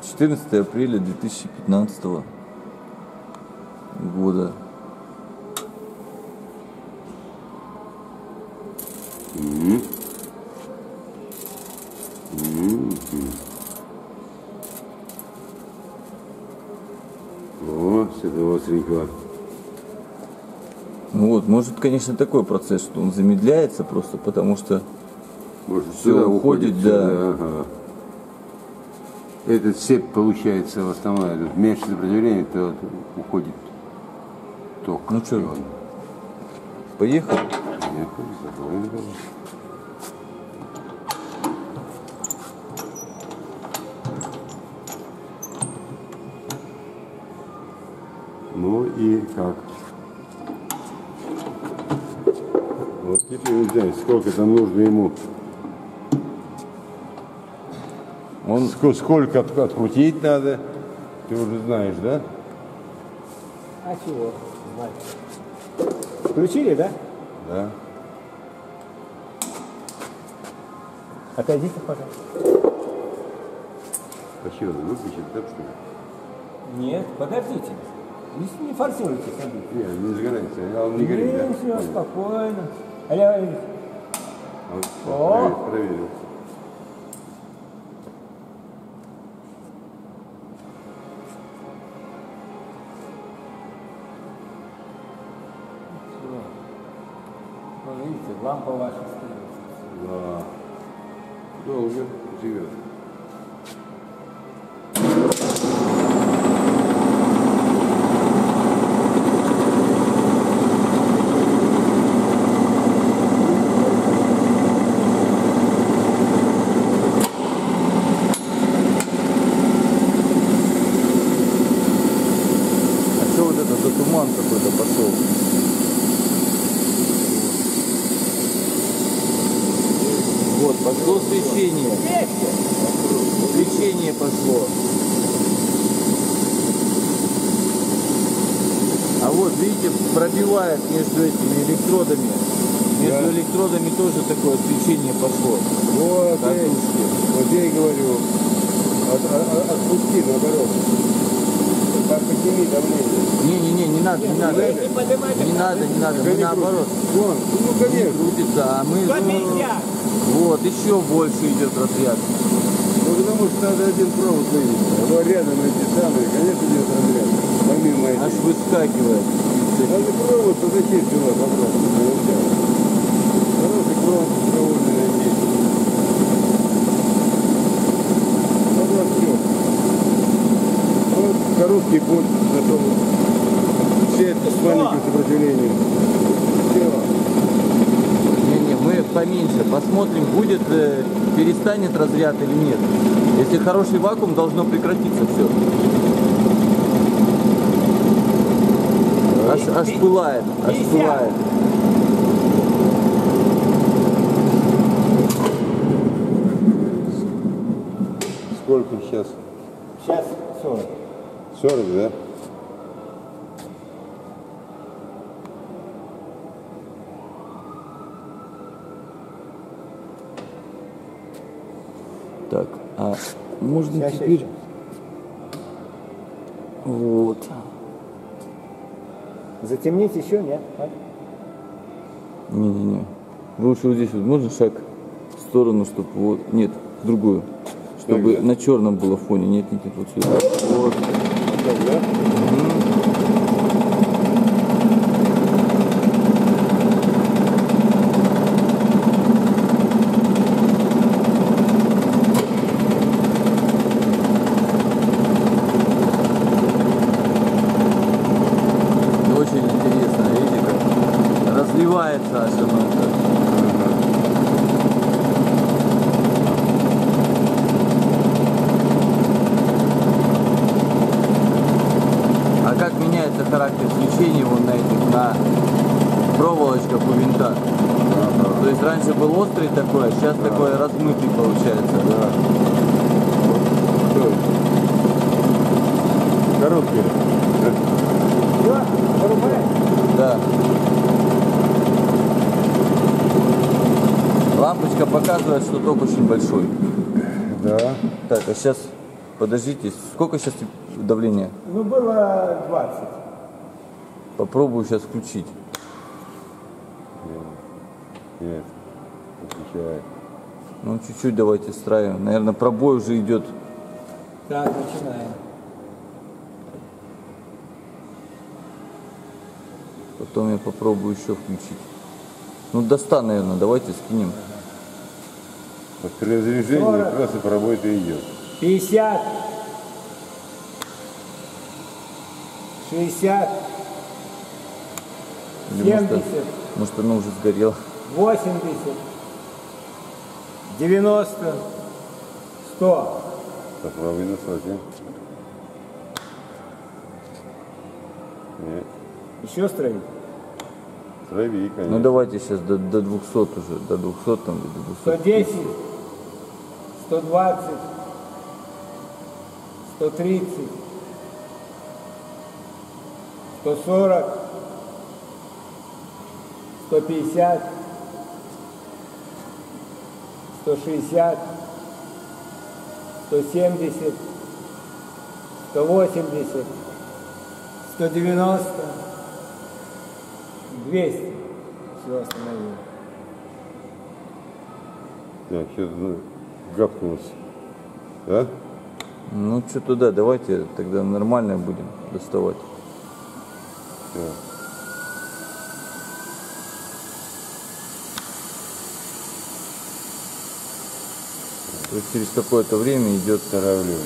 14 апреля 2015 года. О, что-то остренького. Вот, может, конечно, такой процесс, что он замедляется просто, потому что может, все уходит, да. Ага. Этот цепь получается в основном, меньше сопротивления, то уходит ток. Ну что, поехали? Поехали, закроем. Ну и как? Вот теперь не знаю, сколько там нужно ему. Сколько открутить надо, ты уже знаешь, да? А чего знать? Включили, да? Да. Отойдите, пожалуйста. Почему? Выключить, да, что ли? Нет, подождите. Не форсируйте события. Нет, не загорается, он не горит, да? Все, спокойно. Олег, Вот, проверил. видите, лампа ваша стоит. Да. Долго живет. А что вот это за туман какой-то пошел? Вот, пошло свечение. Свечение пошло. А вот, видите, пробивает между этими электродами. Между электродами тоже такое свечение пошло. Вот, я и говорю. Отпусти, наоборот. Подними давление. Не надо. Не надо, мы наоборот. Вон, ну, конечно. Крутится, а мы... Вот, еще больше идет разряд. Ну, потому что надо один провод вывести. А то рядом эти самые, конечно, идет разряд. Помимо этих. Аж выскакивает. Надо провод подойти сюда, попробуйте. Хороший провод, проводный найти. Вот все. Вот короткий путь, зато все это с маленьким сопротивлением. Все. Не, мы поменьше. Посмотрим, будет, перестанет разряд или нет. Если хороший вакуум, должно прекратиться все. Аж пылает, аж пылает. Сколько сейчас? Сейчас 40. 40, да? Так, а можно Сейчас, теперь... сейчас. Вот. Затемнить еще, нет? Не. Лучше вот здесь вот можно шаг в сторону, чтобы вот... Нет, в другую. Чтобы Так, да? на черном было фоне. Нет, вот сюда. Вот. Так, да? Очень интересно, видите, как разливается аж оно. А как меняется характер свечения вон на этих, на проволочках у винта? То есть раньше был острый такой, а сейчас такой размытый получается. Да. Вот. Короткий. Все, вырубаем. Да. Лампочка показывает, что ток очень большой. Да. Так, а сейчас Подождите, сколько сейчас давление? Ну, было 20. Попробую сейчас включить. Нет, отвечает. Ну, чуть-чуть давайте встраиваем. Наверное, пробой уже идет. Так, начинаем. Потом я попробую еще включить. Ну, до 100, наверное, давайте скинем. Вот при разрежении 40. как раз и пробой-то идет. 50. 60. Или 70. может оно уже сгорело. 80. 90. 100. Попробуй на сотню. Нет, Еще строить? трави, конечно. Ну, давайте сейчас до 200 уже. До 200 там, до 200. 110. 120. 130. 140. 150. 160. 170. 180. 190. 200. Все, остановил. Так, что-то гапнулось. Да? Ну, что туда, давайте тогда нормально будем доставать. Все. То есть через какое-то время идет. Травлю.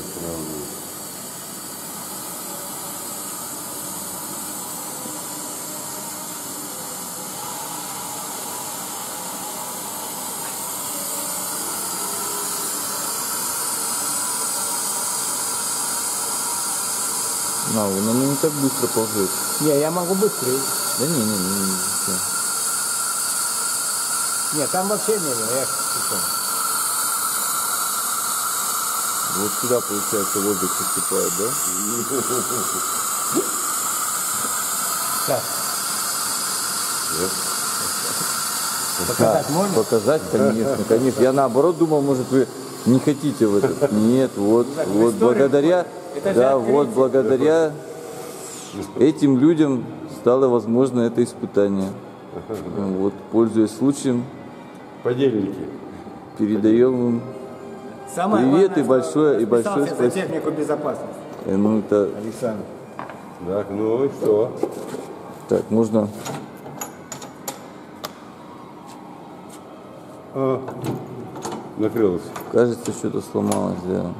На, оно не так быстро ползет. Не, я могу быстрее. Да не. Всё. Нет, там вообще не было. Я что? Вот сюда, получается, воздух поступает, да? Так. Показать можно? Показать, конечно. Я наоборот думал, может, вы не хотите в этот. Нет, вот историю благодаря, это же да, открытие. вот благодаря этим людям стало возможно это испытание. Вот, пользуясь случаем, Подельники. передаем им. Самое Привет главное, и большое, что и большое расписался за спасибо. технику безопасности. Ну, это Александр. Так, ну и что? так, можно. Накрылось. Кажется, что-то сломалось, да.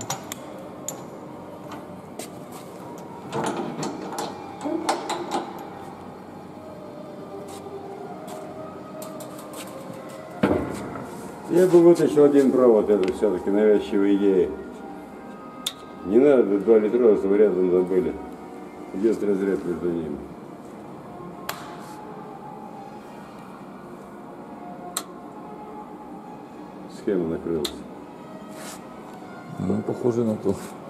Я бы вытащил один провод, это все-таки навязчивая идея. Не надо 2 литра, чтобы рядом забыли. Идет разряд между ними. Схема накрылась. Ну, похоже на то.